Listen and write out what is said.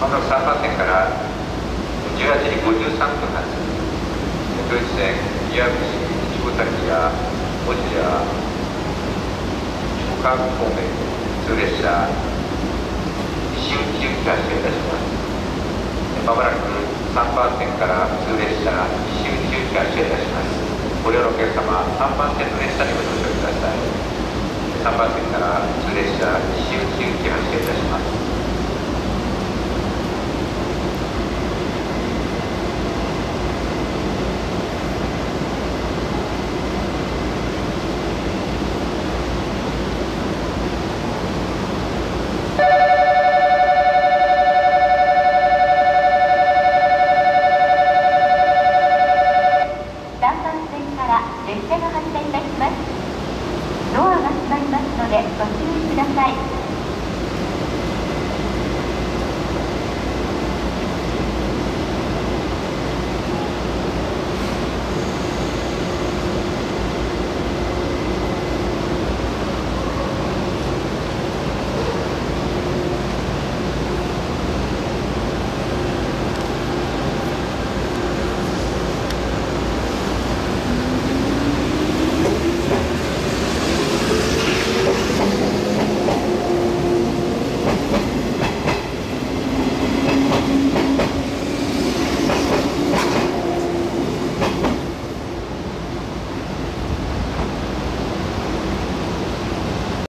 まもなく3番線から18時53分発、ドイツ線岩渕、下滝や落合、諸川方面通列車、西口行き発車いたします。まもなく3番線から通列車、西口行き発車いたします。ご利用のお客様、3番線の列車にご乗車ください。3番線から通列車、西口